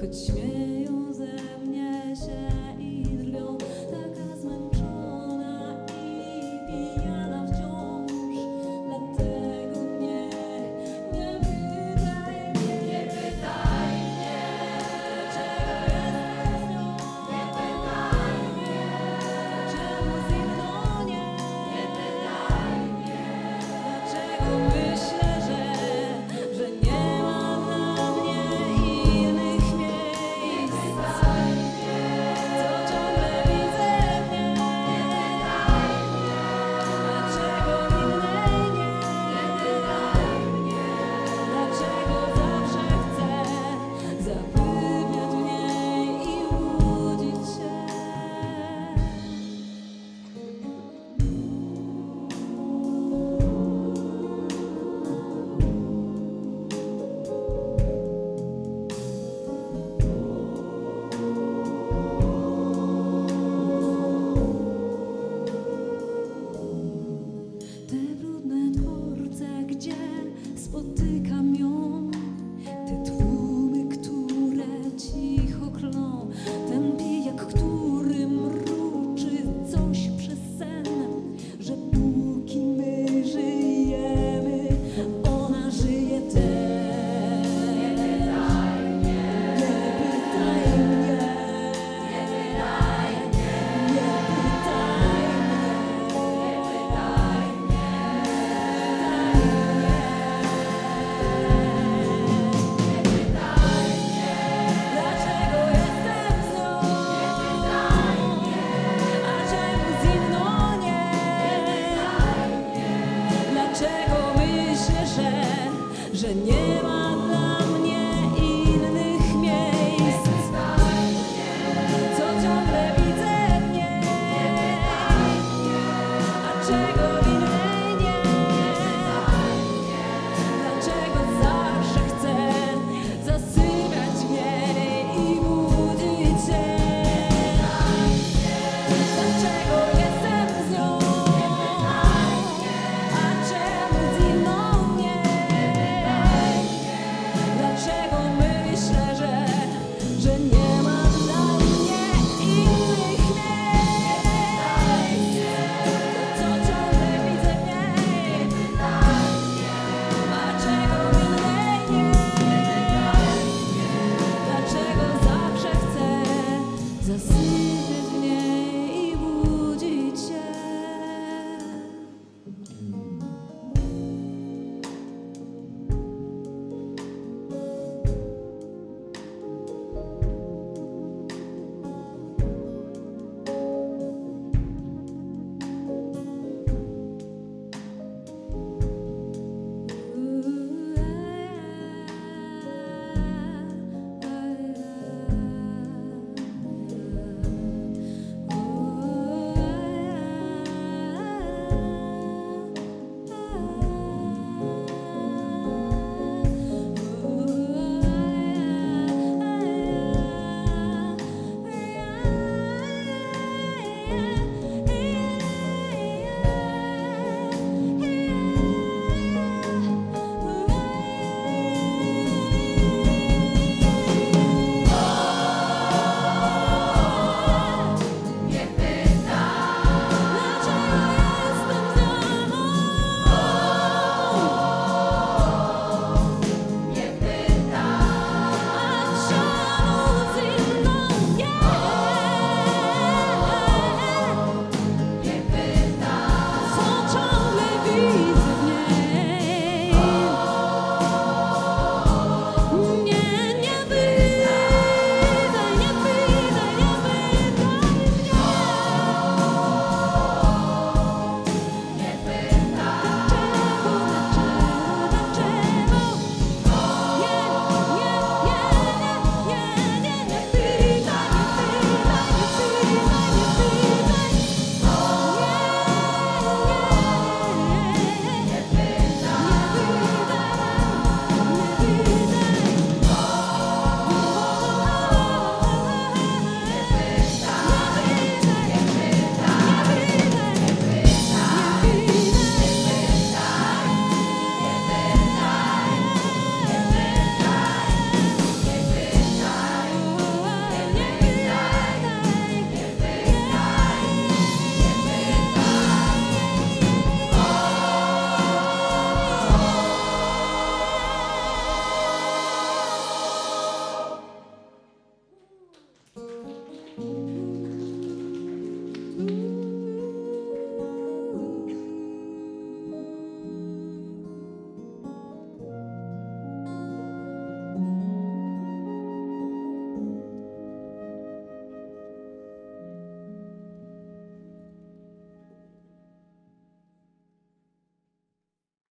choć śmieją ze mnie się i drwią, taka zmęczona i pijana wciąż. Dlatego nie pytaj mnie, dlaczego jestem z nią. Nie pytaj mnie, czemu zimno nie. Nie pytaj mnie, dlaczego myślę, że nie ma dla mnie innych miejsc. Co ciągle widzę mnie. Dlaczego innej nie. Dlaczego zawsze chcę zapewniać w niej i łudzić się. Te brudne dworce, gdzie spotykam ją, te tłumy, które cicho klną, ten pijak, który mruczy coś przez sen, że póki my żyjemy, ona żyje też. Nie pytaj mnie, nie pytaj mnie, nie pytaj mnie, nie pytaj mnie. Dlaczego jestem z nią? A czemu zimno nie? Dlaczego myślę, że nie